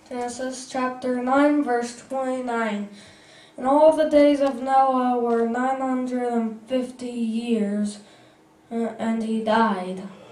Genesis chapter 9, verse 29. And all the days of Noah were 950 years, and he died.